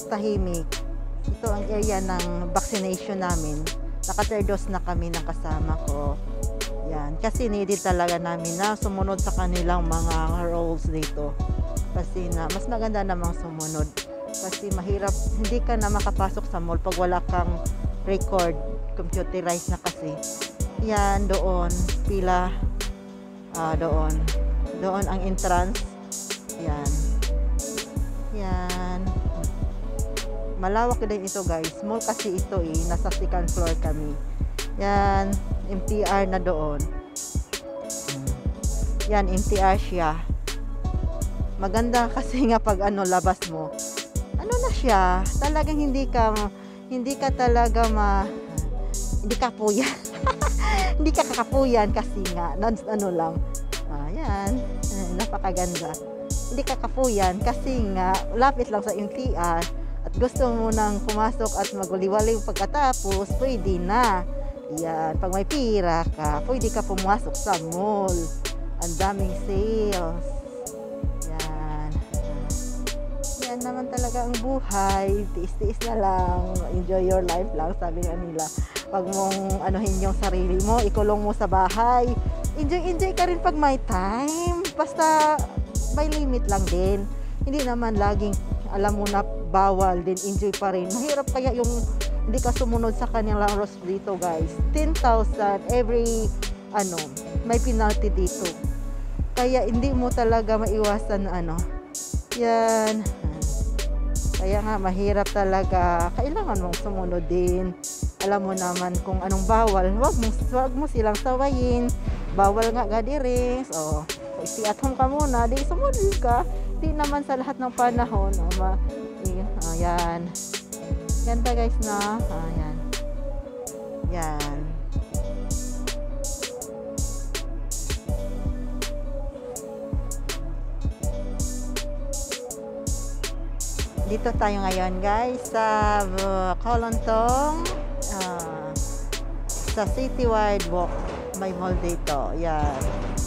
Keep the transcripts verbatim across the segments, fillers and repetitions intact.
tahimik. Ito ang area ng vaccination namin. Naka-third dose na kami ng kasama ko. Yan. Kasi needed talaga namin na sumunod sa kanilang mga rules dito. Kasi na, mas maganda namang sumunod. Kasi mahirap, hindi ka na makapasok sa mall pag wala kang record. Computerized na kasi. Yan, doon. Pila. Ah, doon. Doon ang entrance. Yan. Yan. Malawak din ito guys. Mall kasi ito eh. Nasa second floor kami. Yan. M T R na doon. Yan. M T R siya. Maganda kasi nga pag ano labas mo. Ano na siya. Talagang hindi ka hindi ka talaga ma hindi ka puyan. Hindi ka kakapuyan kasi nga ano lang. Ayan. Napakaganda. Hindi ka kapuyan kasi nga lapit lang sa M T R. At gusto mo nang pumasok at maguliwaliw pagkatapos, pwede na. Yan, pag may pira ka, pwede ka pumasok sa mall. Ang daming sales. Yan. Yan naman talaga ang buhay. Tiis-tiis na lang. Enjoy your life lang, sabi nga nila. Pag mong anuhin yung sarili mo, ikulong mo sa bahay. Enjoy-enjoy ka rin pag may time. Basta may limit lang din. Hindi naman laging alam mo na bawal din, enjoy pa rin. Mahirap kaya yung hindi ka sumunod sa kanilang rules dito guys. ten thousand every ano, may penalty dito. Kaya hindi mo talaga maiwasan na ano. Yan. Kaya nga mahirap talaga. Kailangan mong sumunod din. Alam mo naman kung anong bawal. Wag mo, wag mo silang sawayin. Bawal nga gadirings. O, stay at home ka muna. Di sumunod ka. Di naman sa lahat ng panahon. O, ma ayan. Ganda guys na. Ayan. Yan. Dito tayo ngayon guys sa uh, Kolontong uh, sa Citywide Walk. May mall dito. Yan.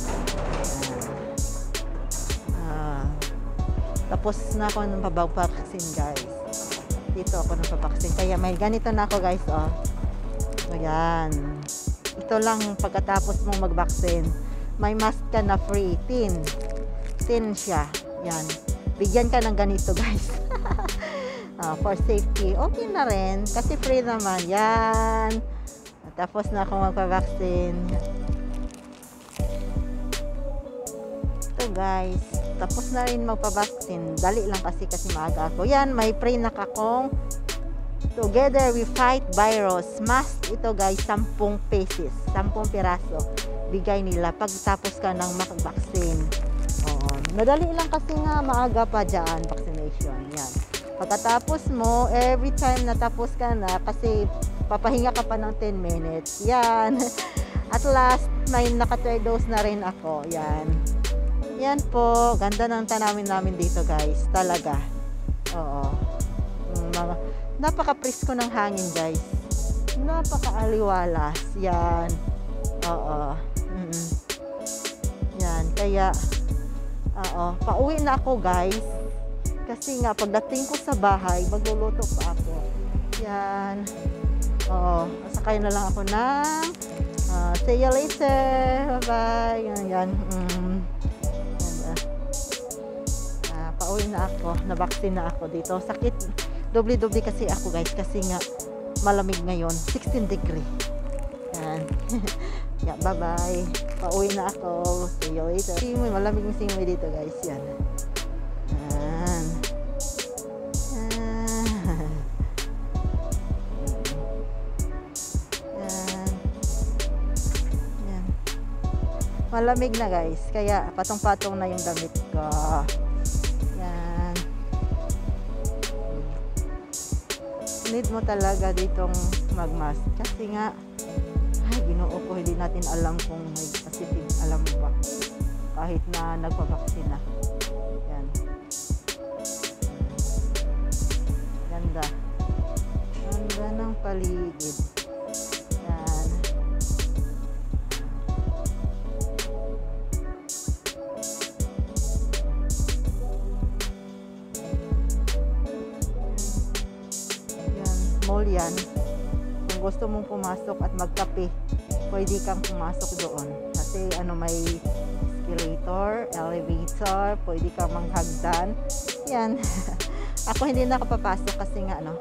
Uh, tapos na ako ng pabag-vaccine guys. Dito ako ng pabaksin. Kaya may ganito na ako guys. Oh. Ayan. Ito lang pagkatapos mong mag-vaccine. May mask ka na free. Tin. Tin siya. Yan. Bigyan ka ng ganito guys. uh, for safety. Okay na rin. Kasi free naman. Yan. Tapos na ako magpa-vaccine. Ito guys. Tapos na rin magpa-vaccine. Dali lang kasi kasi maaga ako. Yan. May free na kakong Together We Fight Virus. Mask ito guys. sampung pesos. sampung piraso. Bigay nila pagtapos ka ng mag-vaccine. Oo. Madali lang kasi nga maaga pa dyan. Vaccination. Yan. Pagkatapos mo, every time natapos ka na, kasi papahinga ka pa ng ten minutes. Yan. At last, may naka-third dose na rin ako. Yan. Yan po. Ganda ng tanawin namin dito guys. Talaga. Oo. Mga, napaka-presko ng hangin guys. Napaka-aliwalas. Yan. Oo. Mm-mm. Yan. Kaya, oo. Pauwi na ako guys. Kasi nga, pagdating ko sa bahay, magluluto pa ako. Yan. Oo. Sakay na lang ako ng uh, see you later. Bye-bye. Yan. Yan. Mm. Yan. Uh, pauwi na ako. Nabaksin na ako dito. Sakit. Doble-doble kasi ako guys. Kasi nga, malamig ngayon. sixteen degree. Yan. Yeah, bye-bye. Pauwi na ako. See you later. Simoy. Malamig yung simoy dito guys. Yan. Yan. Malamig na guys, kaya patong-patong na yung damit ko. Yan. Need mo talaga ditong magmask. Kasi nga, ay ginoo ko, hindi natin alam kung may positive. Alam mo ba? Kahit na nagpabaksin na. Yan. Ganda. Ganda ng paligid. Yan. mall yan. Kung gusto mong pumasok at magkape, pwede kang pumasok doon. Kasi ano, may escalator, elevator, pwede kang manghagdan. Yan. Ako hindi nakapapasok kasi nga ano.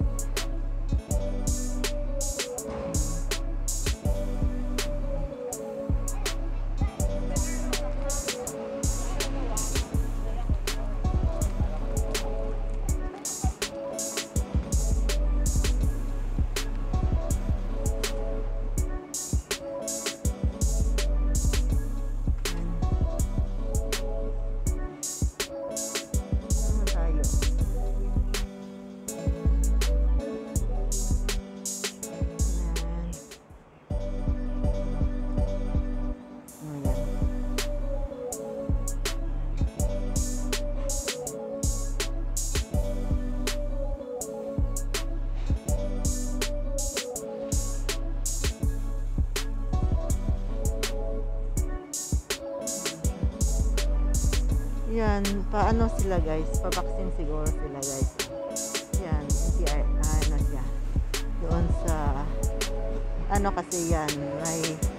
Yan, paano sila guys? Pa-vaccine siguro sila guys. Yan, si ano siya. Doon sa ano kasi yan, may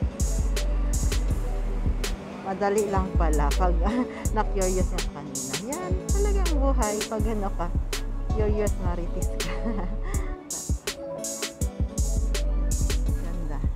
madali lang pala pag na-curious yung kanina. Yan, talagang buhay pag ano ka, curious maritis ka. Ganda.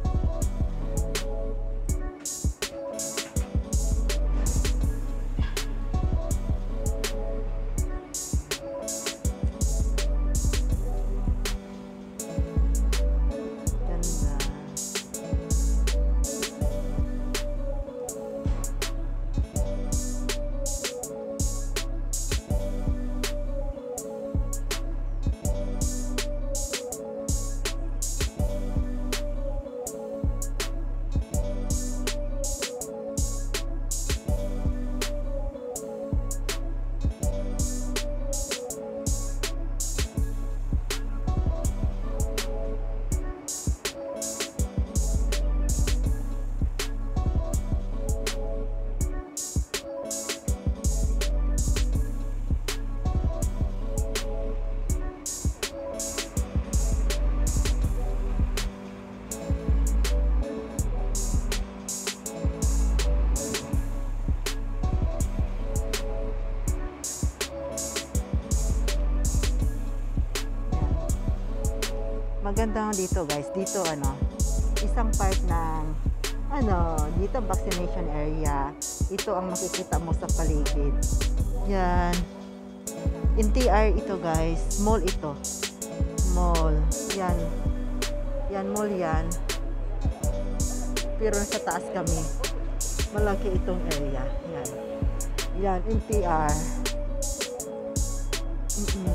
Maganda nga dito guys, dito ano, isang part ng ano, dito vaccination area. Ito ang makikita mo sa paligid. Yan. N T R ito guys, mall ito. Mall. Yan. Yan, mall yan. Pero sa taas kami. Malaki itong area. Yan. Yan, N T R. Mm-mm.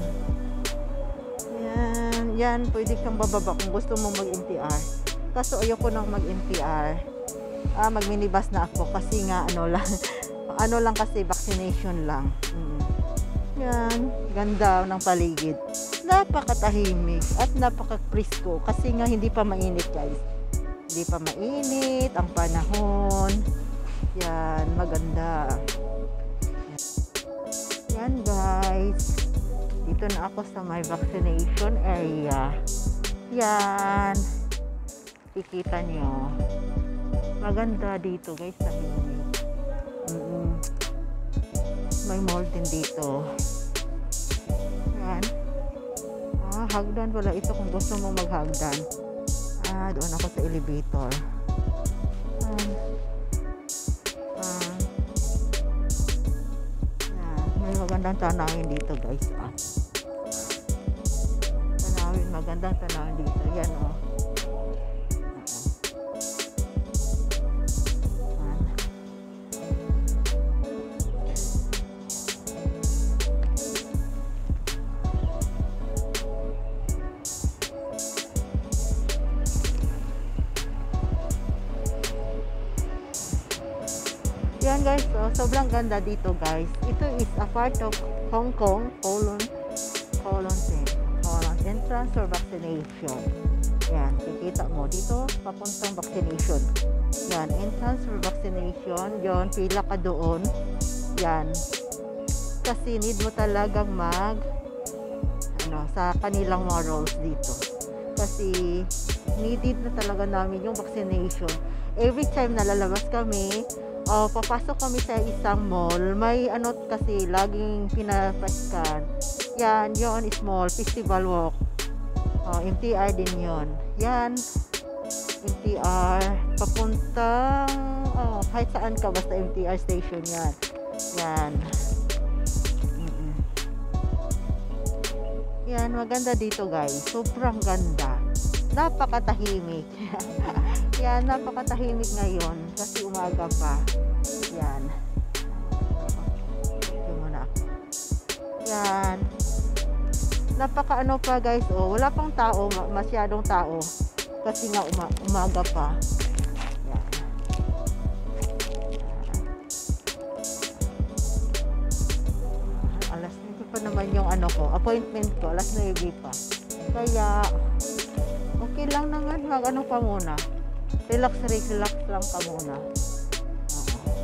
Yan, yan, pwede kang bababa kung gusto mong mag-N T R. Kaso ayoko nang mag-N T R. Ah, mag-minibus na ako kasi nga ano lang, ano lang kasi vaccination lang. Mm. Yan, ganda ng paligid. Napakatahimik at napaka-presko kasi nga hindi pa mainit guys. Hindi pa mainit ang panahon. Yan, maganda. Yan guys. Dito na ako sa my vaccination area. Yan. Kikita nyo. Maganda dito guys, tahimik. Mm-mm. May mall din dito. Yan. Ah, hagdan wala ito kung gusto mo maghagdan. Ah, doon ako sa elevator. Ah. Ah. Yan. May magandang tanawin dito guys. Ah. Tanawin, magandang tanawin dito. Yan oh. Yan guys, so, sobrang ganda dito guys. Ito is a part of Hong Kong colon colon colon entrance for vaccination. Yan, kikita mo dito papuntang vaccination. Yan, entrance for vaccination. Yon, pila ka doon. Yan. Kasi need mo talagang mag ano sa kanilang mga roles dito. Kasi needed na talaga namin yung vaccination. Every time na lalabas kami, uh, papasok kami sa isang mall, may ano kasi laging pinapaskan. Yan, yon small festival walk. Uh, M T R din yon. Yan, M T R papuntang oh, kahit saan ka basta M T R station yan. Yan. Mm-mm. Yan, maganda dito guys. Sobrang ganda. Napakatahimik. Yan, napakatahimik ngayon kasi umaga pa. Yan. Ito muna ako. Yan. Napaka ano pa guys, oh, wala pang tao, masyadong tao. Kasi nga uma umaga pa. Yan. Alas nine pa naman yung ano ko, appointment ko, alas nine pa. Kaya okay lang naman, mag ano pa muna. Relax, relax lang ka muna. Oo.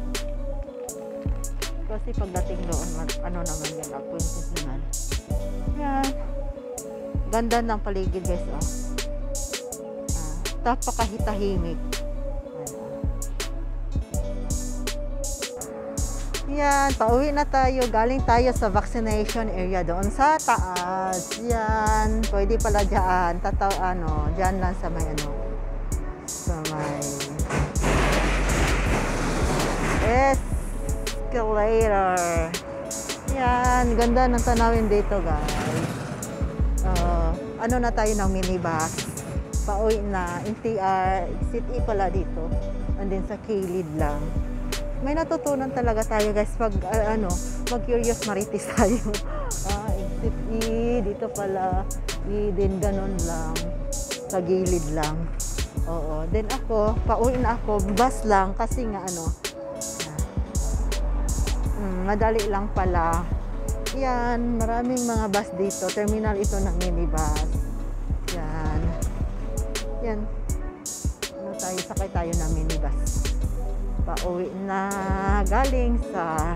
Kasi pagdating doon, mag, ano naman yung appointment naman. Yan. Ganda ng paligid guys, oh. Ah, napakahitahimik. Yan, pauwi na tayo. Galing tayo sa vaccination area doon sa taas. Yan, pwede pala dyan. Tataw, ano, dyan lang sa may ano. Sa may escalator. Yan, ganda ng tanawin dito guys. Uh, ano na tayo ng minibus. Pauwi na. M T R, exit E pala dito. And then sa kilid lang. May natutunan talaga tayo guys pag uh, ano, mag-curious marites tayo. Ah, exit E, dito pala. E, din ganun lang. Sa gilid lang. Oo. Then ako, pauwi na ako. Bus lang kasi nga ano. Hmm, madali lang pala. Yan, maraming mga bus dito. Terminal ito ng minibus. Yan. Yan. Ano tayo, sakay tayo ng minibus. Pauwi na galing sa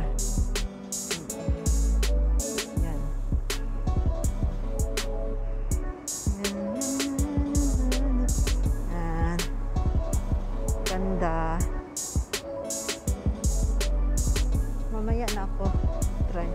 yan. Yan. Ganda. Mamaya na ako try.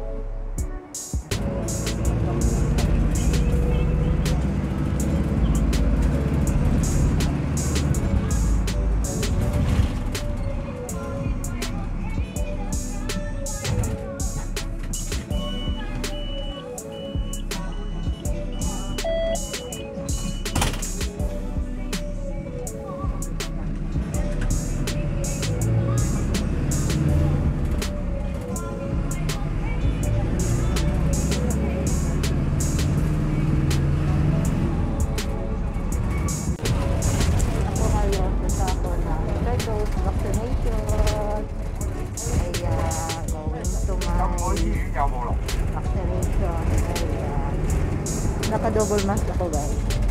Vaccination. Kaya going to my vaccination. Kaya naka-double mask ako guys.